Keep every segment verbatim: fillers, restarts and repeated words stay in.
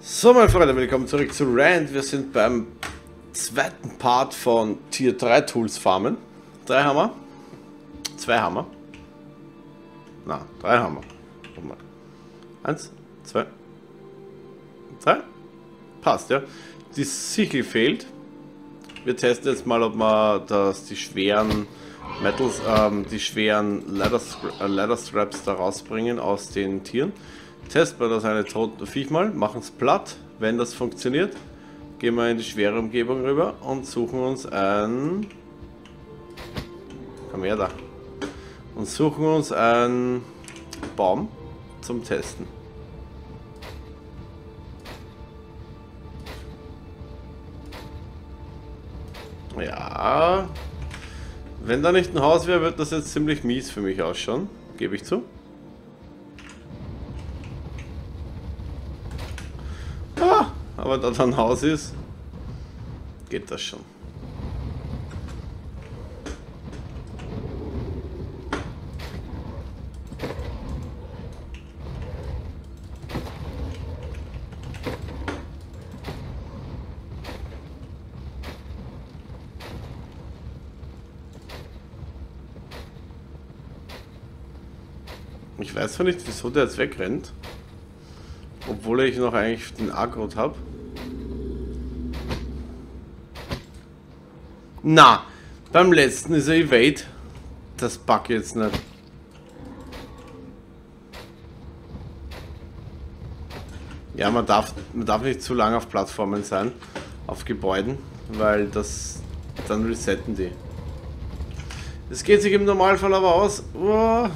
So, meine Freunde, willkommen zurück zu Rand. Wir sind beim zweiten Part von Tier drei Tools farmen. Drei haben wir. Zwei haben wir. Na, drei haben wir. Guck mal. Eins, zwei, drei. Passt, ja. Die Sichel fehlt. Wir testen jetzt mal, ob wir das, die schweren Metals, ähm, die schweren Leather, äh, Leather Straps da rausbringen aus den Tieren. Testen wir das eine tote Viech mal, machen es platt. Wenn das funktioniert, gehen wir in die schwere Umgebung rüber und suchen uns ein... Komm her da. Und suchen uns einen Baum zum Testen. Ja, wenn da nicht ein Haus wäre, wird das jetzt ziemlich mies für mich ausschauen, gebe ich zu. Ah, aber da ein Haus ist, geht das schon. Ich weiß zwar nicht, wieso der jetzt wegrennt, obwohl ich noch eigentlich den Agrot habe. Na, beim letzten ist er Evade. Das bug jetzt nicht. Ja, man darf, man darf nicht zu lange auf Plattformen sein, auf Gebäuden, weil das dann resetten die. Das geht sich im Normalfall aber aus. Oh.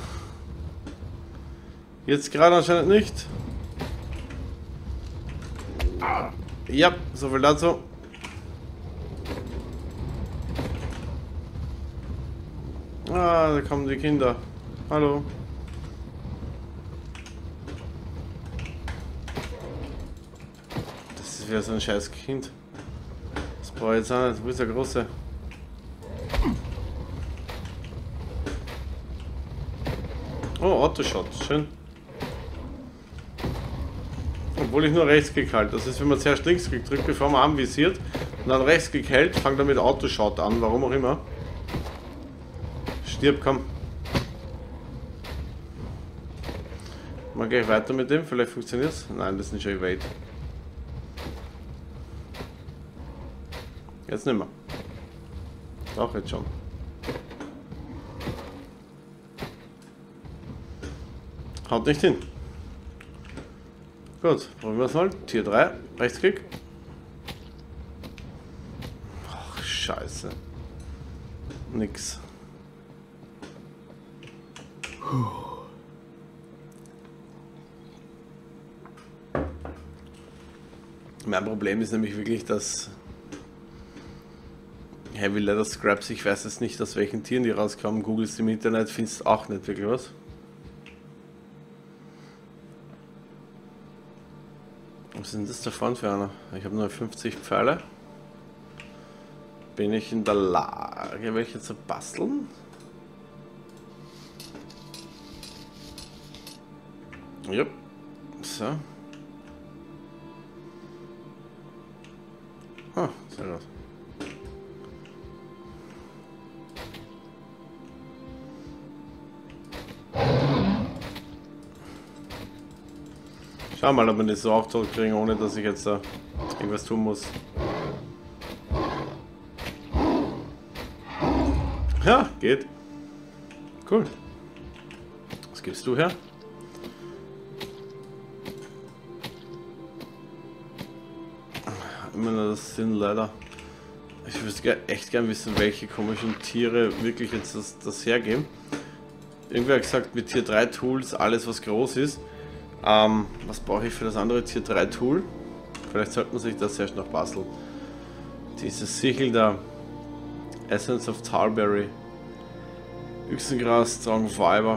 Jetzt gerade anscheinend nicht. Ja, so viel dazu. Ah, da kommen die Kinder. Hallo. Das ist wieder so ein scheiß Kind. Das brauche ich jetzt auch nicht. Wo ist der Große? Oh, Autoshot. Schön. Obwohl ich nur Rechtsklick halte. Das ist, wenn man zuerst Linksklick drückt, bevor man anvisiert und dann Rechtsklick hält, fängt er mit Autoshot an, warum auch immer. Stirb, komm. Mal gleich weiter mit dem, vielleicht funktioniert es. Nein, das ist nicht schon Evade. Jetzt nicht mehr. Doch, jetzt schon. Haut nicht hin. Gut, probieren wir es mal. Tier drei, Rechtsklick. Ach, scheiße. Nix. Mein Problem ist nämlich wirklich, dass Heavy Leather Scraps, ich weiß jetzt nicht, aus welchen Tieren die rauskommen. Googelst im Internet, findest auch nicht wirklich was. Was sind das da vorne für einer? Ich habe nur fünfzig Pfeile. Bin ich in der Lage, welche zu basteln? Ja. So. Ah, sehr gut. Schau mal, ob wir das so auch tot kriegen, ohne dass ich jetzt da irgendwas tun muss. Ja, geht. Cool. Was gibst du her? Immer nur das sind leider. Ich würde echt gern wissen, welche komischen Tiere wirklich jetzt das, das hergeben. Irgendwer hat gesagt, mit Tier drei Tools alles was groß ist. Ähm, was brauche ich für das andere Tier drei Tool? Vielleicht sollte man sich das erst noch basteln. Dieses Sichel da. Essence of Tarberry. Büchsengras, Strong Fiber.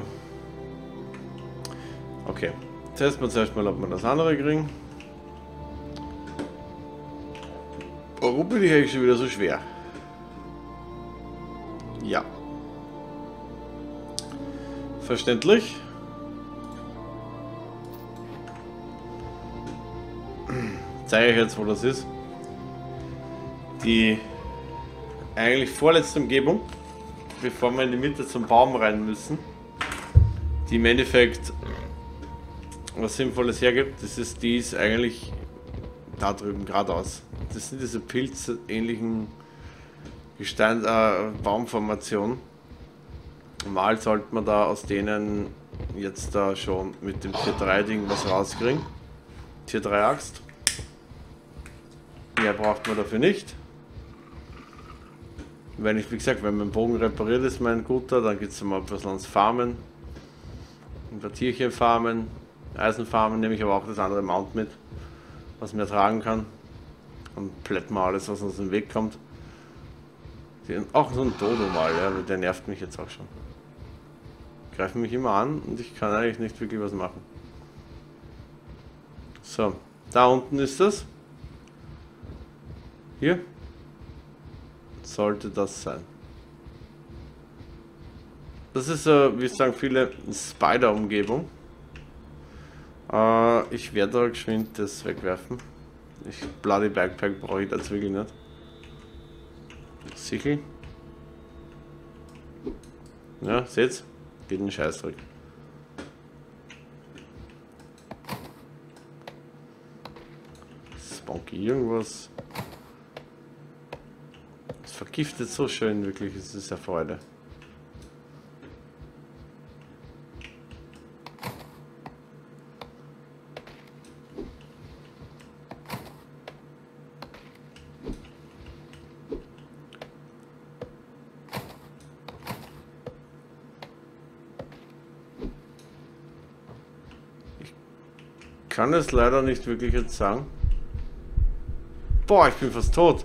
Okay. Testen wir zuerst mal, ob wir das andere kriegen. Warum bin ich eigentlich schon wieder so schwer? Ja. Verständlich. zeige ich jetzt, wo das ist. Die eigentlich vorletzte Umgebung, bevor wir in die Mitte zum Baum rein müssen, die im Endeffekt was Sinnvolles hergibt. Das ist die ist eigentlich da drüben geradeaus. Das sind diese pilzähnlichen Gestein, äh, Baumformationen. Normal sollte man da aus denen jetzt da schon mit dem Tier drei Ding was rauskriegen. Tier drei Axt. Mehr braucht man dafür nicht. Wenn ich, wie gesagt, wenn mein Bogen repariert ist, mein guter, dann geht es mal etwas ans Farmen. Ein paar Tierchen farmen, Eisenfarmen, nehme ich aber auch das andere Mount mit, was man tragen kann. Und plätt mal alles, was aus dem Weg kommt. Auch so ein Dodo mal, ja, der nervt mich jetzt auch schon. Greifen mich immer an und ich kann eigentlich nicht wirklich was machen. So, da unten ist das. Hier. Sollte das sein. Das ist, äh, wie sagen viele, Spider-Umgebung. Äh, ich werde da geschwind das wegwerfen. Ich Bloody Backpack brauche ich das wirklich nicht. Sichel. Ja, seht's? Geht ein Scheißdreck. Spunky irgendwas. Es vergiftet so schön, wirklich. Es ist eine Freude. Ich kann es leider nicht wirklich jetzt sagen. Boah, ich bin fast tot.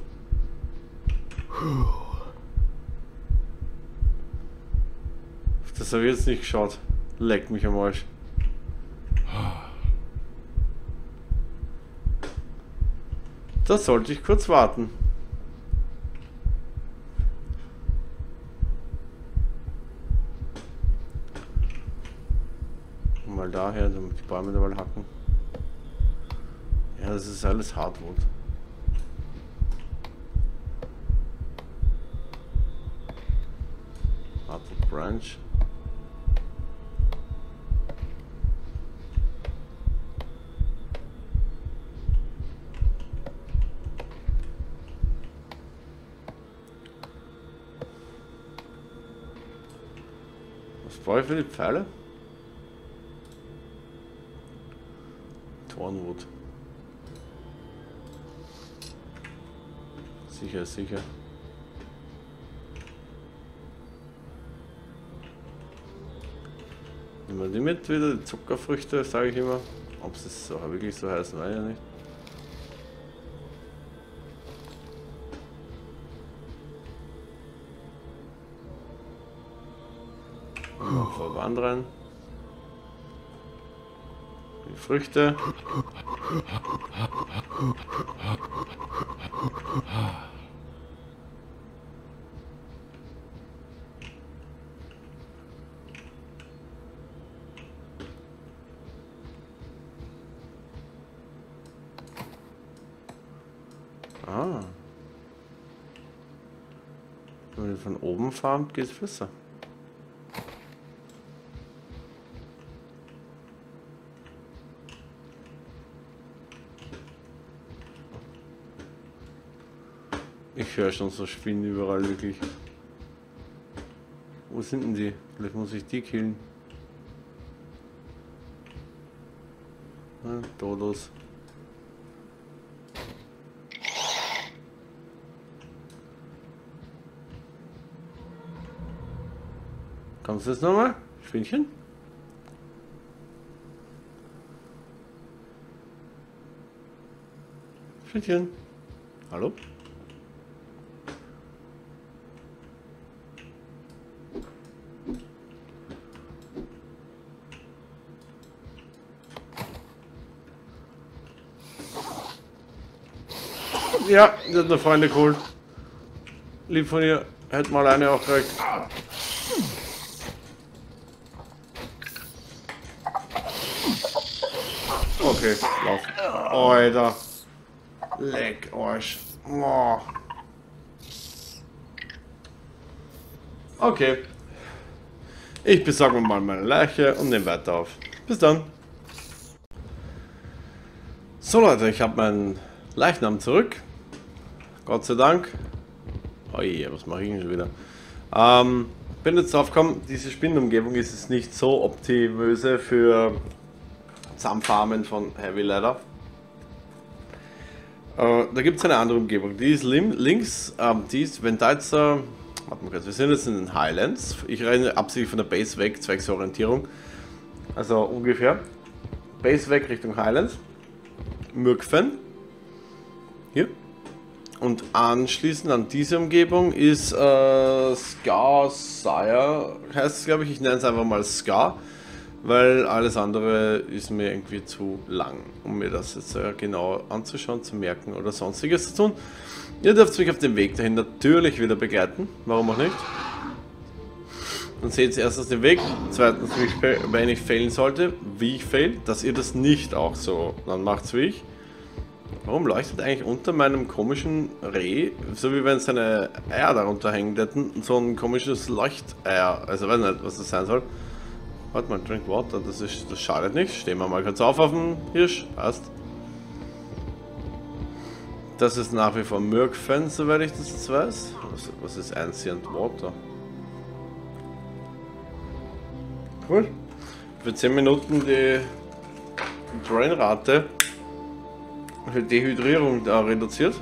Das habe ich jetzt nicht geschaut. Leck mich am Arsch. Da sollte ich kurz warten. Mal daher, damit die Bäume da mal hacken. Ja, das ist alles Hardwood. Hardwood Branch. Was brauche ich für die Pfeile? Thornwood. Sicher, sicher. Nehmen wir die mit wieder, die Zuckerfrüchte, sage ich immer. Ob sie es so, wirklich so heißen, weiß ich ja nicht. Noch Verband rein. Die Früchte. Ah. Wenn man von oben farmt, geht es besser. Ich höre schon so Spinnen überall, wirklich. Wo sind denn die? Vielleicht muss ich die killen. Ah, Dodos. Kommst du jetzt nochmal? Spinnchen? Spinnchen? Hallo? Ja, die hat eine Freunde geholt. Lieb von ihr. Hätte mal eine auch gekriegt. Okay, lauf. Oh, Alter. Leck, Arsch. Oh. Okay. Ich besorge mir mal meine Leiche und nehme weiter auf. Bis dann. So Leute, ich habe meinen Leichnam zurück. Gott sei Dank. Oh je, was mache ich denn schon wieder? Ähm, bin jetzt drauf gekommen, diese Spinnenumgebung ist es nicht so optimöse für Zusammenfarmen von Heavy Leather. Äh, da gibt es eine andere Umgebung. Die ist links, ähm, die ist, wenn da jetzt, äh, warte mal kurz, wir sind jetzt in den Highlands. Ich renne absichtlich von der Base weg, zwecks Orientierung. Also ungefähr. Base weg Richtung Highlands. Mürkfen. Hier. Und anschließend an diese Umgebung ist äh, Scar Sire, heißt es glaube ich, ich nenne es einfach mal Scar, weil alles andere ist mir irgendwie zu lang, um mir das jetzt äh, genau anzuschauen, zu merken oder sonstiges zu tun. Ihr dürft mich auf dem Weg dahin natürlich wieder begleiten, warum auch nicht. Dann seht ihr erstens den Weg, zweitens, wie ich, wenn ich failen sollte, wie ich fail, dass ihr das nicht auch so dann macht wie ich. Warum leuchtet eigentlich unter meinem komischen Reh, so wie wenn seine Eier darunter hängen hätten, so ein komisches Leuchteier, also ich weiß nicht, was das sein soll. Warte mal, drink water, das, ist, das schadet nicht, stehen wir mal kurz auf auf dem Hirsch, passt. Das ist nach wie vor Mürkfen, soweit ich das jetzt weiß. Was, was ist Ancient Water? Cool. Für zehn Minuten die Drainrate für Dehydrierung da reduziert.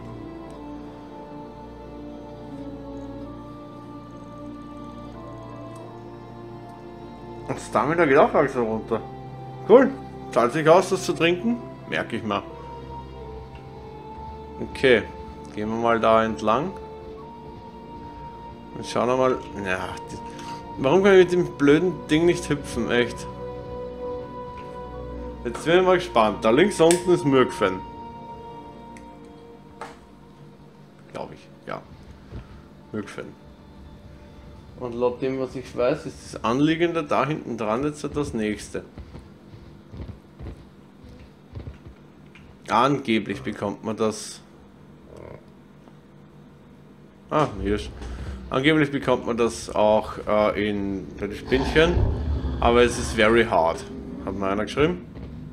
Und Stamina geht auch langsam runter. Cool. Zahlt sich aus, das zu trinken? Merke ich mal. Okay. Gehen wir mal da entlang. Und schauen wir mal. Ja, die, warum kann ich mit dem blöden Ding nicht hüpfen? Echt. Jetzt bin ich mal gespannt. Da links unten ist Mürkfen. Glaube ich, ja. Mürkfen. Und laut dem, was ich weiß, ist das Anliegende da hinten dran jetzt das nächste. Angeblich bekommt man das. Ah, Hirsch. Angeblich bekommt man das auch äh, in bei den Spinnchen. Aber es ist very hard. Hat mir einer geschrieben.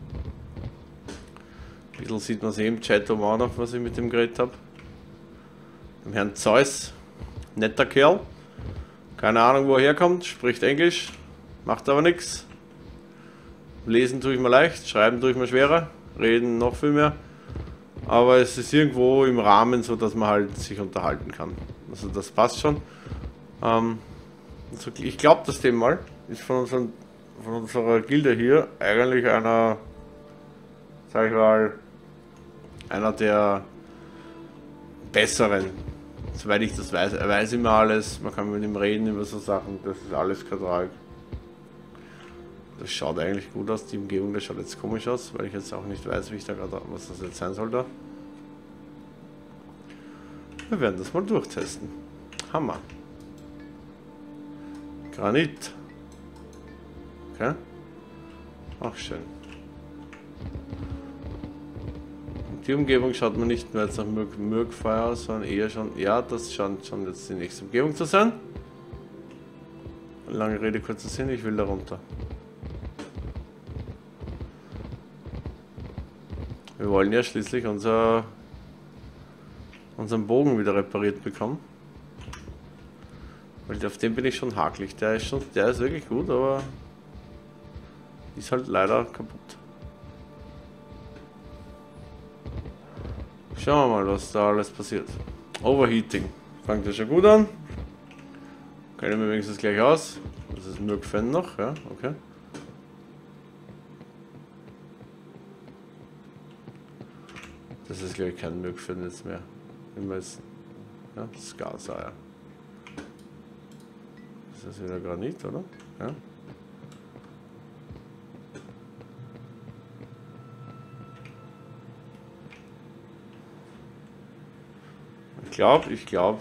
Ein bisschen sieht man es eh im Chat auch noch, was ich mit dem geredet habe. Dem Herrn Zeus. Netter Kerl. Keine Ahnung, wo er herkommt. Spricht Englisch. Macht aber nichts. Lesen tue ich mir leicht. Schreiben tue ich mir schwerer. Reden noch viel mehr. Aber es ist irgendwo im Rahmen so, dass man halt sich unterhalten kann. Also das passt schon. Ähm, also ich glaube, das Thema mal ist von, unseren, von unserer Gilde hier eigentlich einer, sag ich mal, einer der besseren, soweit ich das weiß. Er weiß immer alles, man kann mit ihm reden über so Sachen, das ist alles kein Trag. Das schaut eigentlich gut aus, die Umgebung, das schaut jetzt komisch aus, weil ich jetzt auch nicht weiß, wie ich da gerade, was das jetzt sein soll da. Wir werden das mal durchtesten. Hammer. Granit. Okay. Auch schön. Die Umgebung schaut man nicht mehr jetzt nach Mürk Mürkfeuer aus, sondern eher schon, ja, das scheint schon jetzt die nächste Umgebung zu sein. Lange Rede, kurzer Sinn, ich will da runter. Wir wollen ja schließlich unser, unseren Bogen wieder repariert bekommen. Weil auf dem bin ich schon hakelig. Der ist schon, der ist wirklich gut, aber ist halt leider kaputt. Schauen wir mal, was da alles passiert. Overheating. Fängt ja schon gut an. Kennen wir wenigstens gleich aus. Das ist Mürkfen noch, ja, okay. Das ist glaube ich kein Mürkfen jetzt mehr. Immer jetzt, ja, Scar Sire. Das ist wieder Granit, oder? Ja. Ich glaube, ich glaube.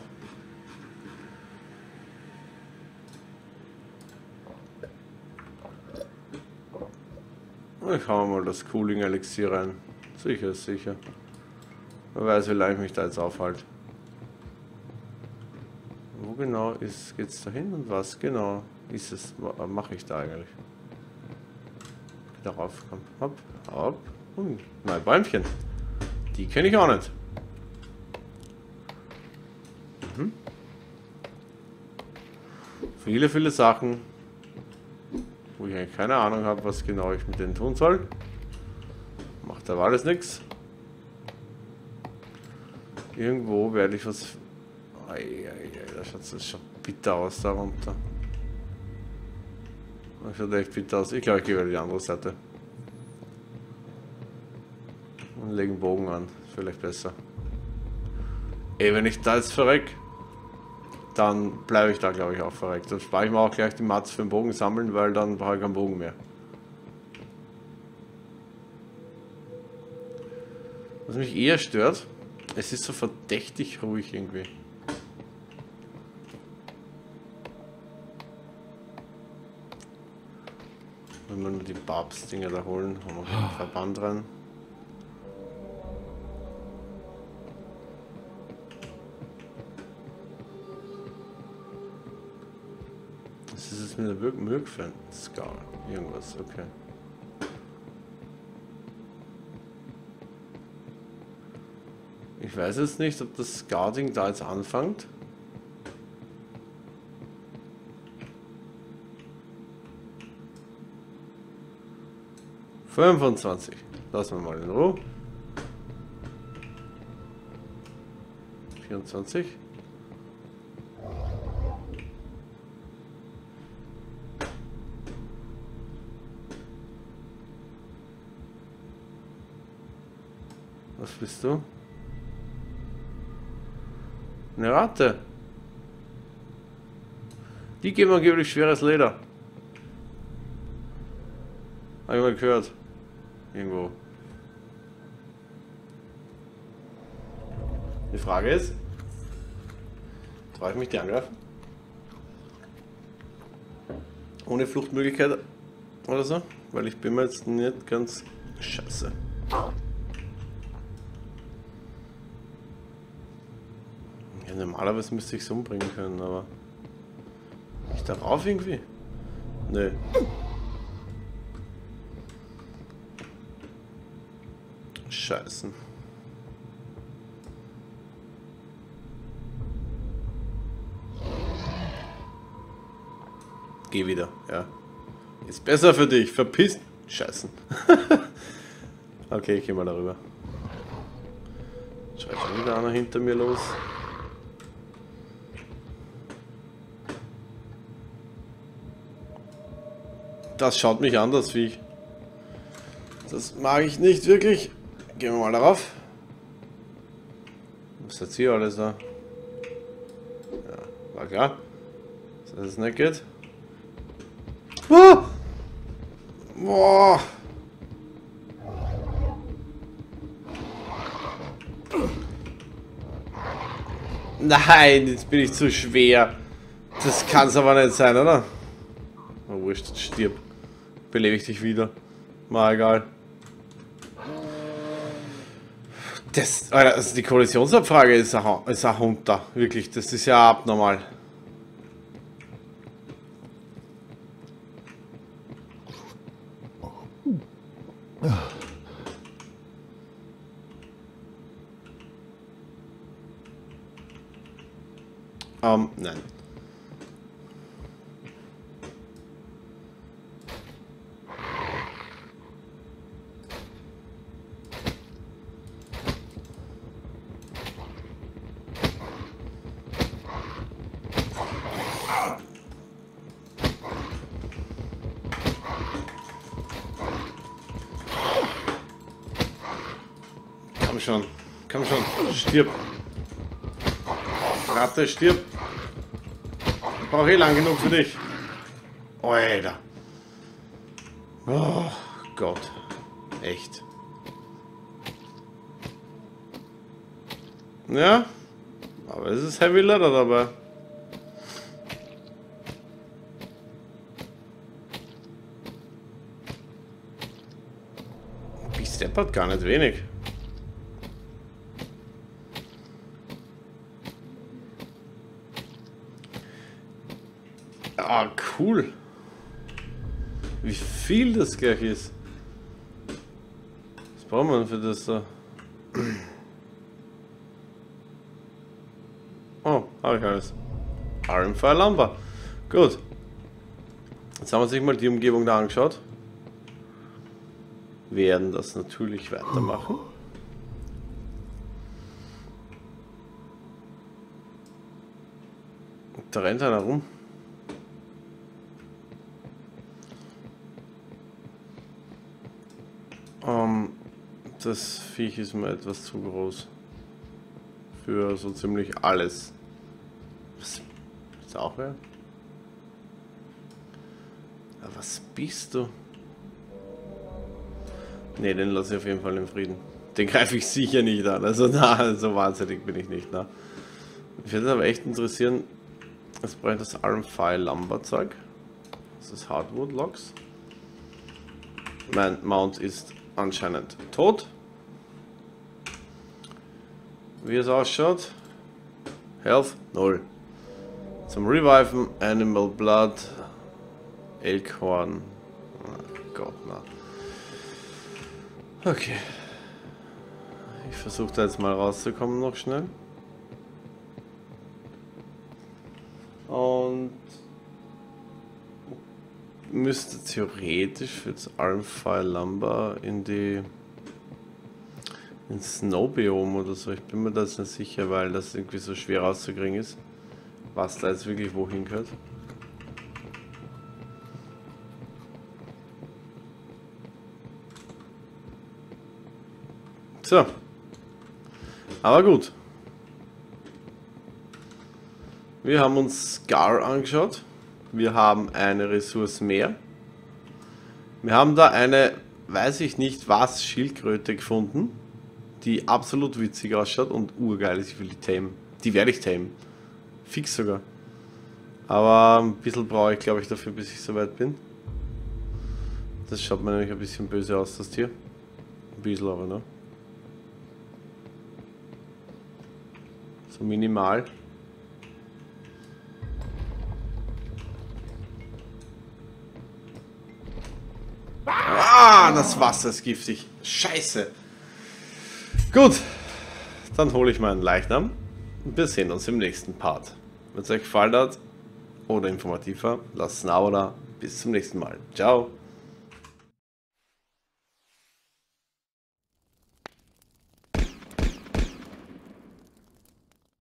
Ich hau mal das Cooling Elixier rein. Sicher, sicher. Wer weiß, wie lange ich mich da jetzt aufhalte. Wo genau ist, geht's da hin und was genau ist es, mache ich da eigentlich? Darauf, komm, hopp, hopp. Hm, neue Bäumchen. Die kenne ich auch nicht. Mhm. Viele, viele Sachen, wo ich eigentlich keine Ahnung habe, was genau ich mit denen tun soll. Macht aber alles nichts. Irgendwo werde ich was... Eieiei, da schaut es schon bitter aus darunter. Das schaut echt bitter aus. Ich glaube, ich gehe wieder die andere Seite. Und lege einen Bogen an. Vielleicht besser. Ey, wenn ich da jetzt verreck, dann bleibe ich da, glaube ich, auch verreckt. Dann spare ich mir auch gleich die Mats für den Bogen sammeln, weil dann brauche ich keinen Bogen mehr. Was mich eher stört, es ist so verdächtig ruhig irgendwie. Wenn wir nur die Babs-Dinger da holen, haben wir einen Verband rein. Was ist es mit der Mürkfen-Skal? Irgendwas, okay. Ich weiß jetzt nicht, ob das Scouting da jetzt anfängt. fünfundzwanzig. Lassen wir mal in Ruhe. vierundzwanzig. Was bist du? Eine Ratte. Die geben angeblich schweres Leder. Habe ich mal gehört. Irgendwo. Die Frage ist, traue ich mich die angreifen? Ohne Fluchtmöglichkeit oder so? Weil ich bin mir jetzt nicht ganz scheiße. Ja, normalerweise müsste ich es umbringen können, aber ich darauf irgendwie? Nö. Scheißen. Geh wieder, ja. Ist besser für dich, verpisst. Scheißen. Okay, ich geh mal darüber. Schreit schon wieder einer hinter mir los. Das schaut mich an, das Viech. Das mag ich nicht wirklich. Gehen wir mal darauf. Was ist jetzt hier alles da? Ja, war klar. Dass es nicht geht. Ah! Boah! Nein, jetzt bin ich zu schwer. Das kann es aber nicht sein, oder? Oh, wurscht, stirb. Belebe ich dich wieder. Mal egal. Das, Alter, also die Kollisionsabfrage ist ein, ist ein Hund da. Wirklich, das ist ja abnormal. Ähm, nein. Komm schon, komm schon, stirb. Ratte, stirb. Ich brauche eh lang genug für dich. Oh, Alter. Oh Gott. Echt. Ja, aber es ist Heavy Leather dabei. Ich steppert gar nicht wenig. Ah, cool. Wie viel das gleich ist. Was braucht man für das da? Oh, habe ich alles. Ironfire Lumber. Gut. Jetzt haben wir sich mal die Umgebung da angeschaut. Wir werden das natürlich weitermachen. Da rennt einer rum. Um, das Viech ist mir etwas zu groß. Für so ziemlich alles. Was ist auch wer? Ja, was bist du? Ne, den lasse ich auf jeden Fall in Frieden. Den greife ich sicher nicht an. Also na, so wahnsinnig bin ich nicht. Na. Mich würde aber echt interessieren, was braucht das Ironfire Lumber Zeug? Das ist Hardwood Logs. Mein Mount ist anscheinend tot. Wie es ausschaut. Health null. Zum Reviven Animal Blood. Elkhorn. Oh Gott, na. Okay. Ich versuche da jetzt mal rauszukommen noch schnell. Und müsste theoretisch für das Ironfire Lumber in die ins Snow-Biom oder so. Ich bin mir da jetzt nicht sicher, weil das irgendwie so schwer rauszukriegen ist, was da jetzt wirklich wohin gehört. So. Aber gut. Wir haben uns Scar angeschaut. Wir haben eine Ressource mehr. Wir haben da eine, weiß ich nicht was, Schildkröte gefunden, die absolut witzig ausschaut und urgeil ist. Ich will die tamen. Die werde ich tamen. Fix sogar. Aber ein bisschen brauche ich, glaube ich, dafür, bis ich soweit bin. Das schaut mir nämlich ein bisschen böse aus, das Tier. Ein bisschen aber, ne? So minimal. Ah, das Wasser ist giftig. Scheiße. Gut, dann hole ich meinen Leichnam und wir sehen uns im nächsten Part. Wenn es euch gefallen hat oder informativ war, lasst ein Abo da. Bis zum nächsten Mal. Ciao.